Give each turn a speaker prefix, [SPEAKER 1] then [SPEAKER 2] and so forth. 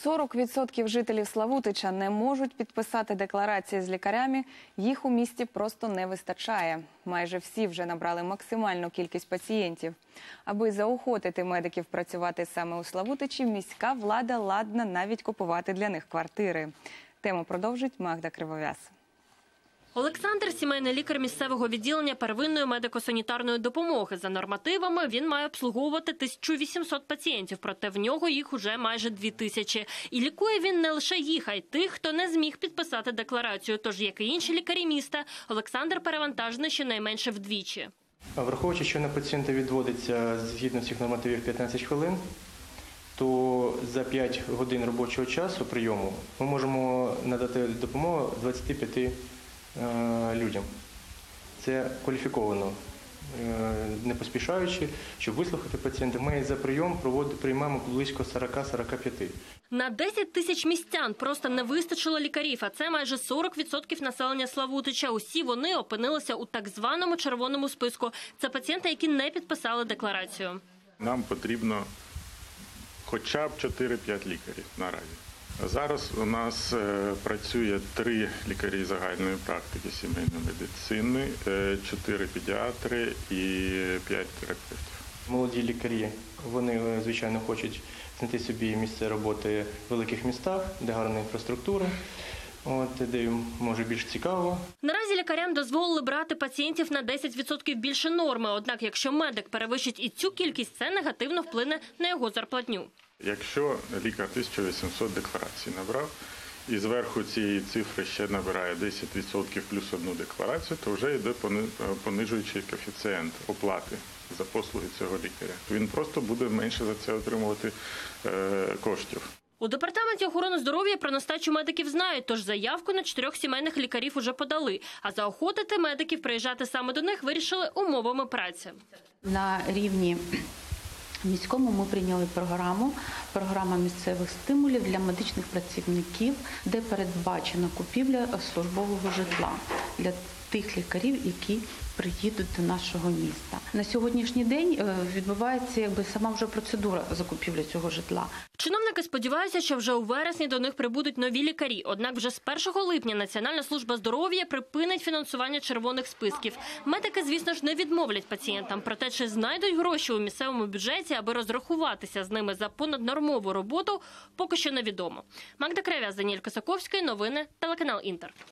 [SPEAKER 1] 40% жителів Славутича не можуть підписати декларації з лікарями, їх у місті просто не вистачає. Майже всі вже набрали максимальну кількість пацієнтів. Аби заохотити медиків працювати саме у Славутичі, міська влада ладна навіть купувати для них квартири. Тему продовжить Магда Кривов'яз.
[SPEAKER 2] Олександр – сімейний лікар місцевого відділення первинної медико-санітарної допомоги. За нормативами він має обслуговувати 1800 пацієнтів, проте в нього їх уже майже 2000. І лікує він не лише їх, а й тих, хто не зміг підписати декларацію. Тож, як і інші лікарі міста, Олександр перевантажений щонайменше вдвічі.
[SPEAKER 3] Враховуючи, що на пацієнта відводиться згідно всіх нормативів 15 хвилин, то за 5 годин робочого часу прийому ми можемо надати допомогу 25 людям. Це кваліфіковано, не поспішаючи, щоб вислухати пацієнта. Ми за прийом приймаємо близько 40-45.
[SPEAKER 2] На 10 тисяч містян просто не вистачило лікарів, а це майже 40% населення Славутича. Усі вони опинилися у так званому червоному списку. Це пацієнти, які не підписали декларацію.
[SPEAKER 4] Нам потрібно хоча б 4-5 лікарів наразі. Зараз у нас працює 3 лікарі загальної практики сімейної медицини, 4 педіатри і 5 терапевтів.
[SPEAKER 3] Молоді лікарі, вони, звичайно, хочуть знайти собі місце роботи в великих містах, де гарна інфраструктура, де їм може більш цікаво.
[SPEAKER 2] Наразі лікарям дозволили брати пацієнтів на 10% більше норми. Однак, якщо медик перевищить і цю кількість, це негативно вплине на його зарплатню.
[SPEAKER 4] Якщо лікар 1800 декларацій набрав, і зверху цієї цифри ще набирає 10% плюс одну декларацію, то вже йде понижуючий коефіцієнт оплати за послуги цього лікаря. Він просто буде менше за це отримувати коштів.
[SPEAKER 2] У Департаменті охорони здоров'я про нестачу медиків знають, тож заявку на 4 сімейних лікарів уже подали. А заохотити медиків приїжджати саме до них вирішили умовами праці.
[SPEAKER 5] На рівні міському ми прийняли програма місцевих стимулів для медичних працівників, де передбачена купівля службового житла для тих лікарів, які приїдуть до нашого міста. На сьогоднішній день відбувається сама вже процедура закупівлі цього житла.
[SPEAKER 2] Чиновники сподіваються, що вже у вересні до них прибудуть нові лікарі. Однак вже з 1 липня Національна служба здоров'я припинить фінансування червоних списків. Медики, звісно ж, не відмовлять пацієнтам. Проте, чи знайдуть гроші у місцевому бюджеті, аби розрахуватися з ними за понаднормову роботу, поки що невідомо. Магда Кривов'яз, Даніель Косаковський, новини, телеканал Інтер.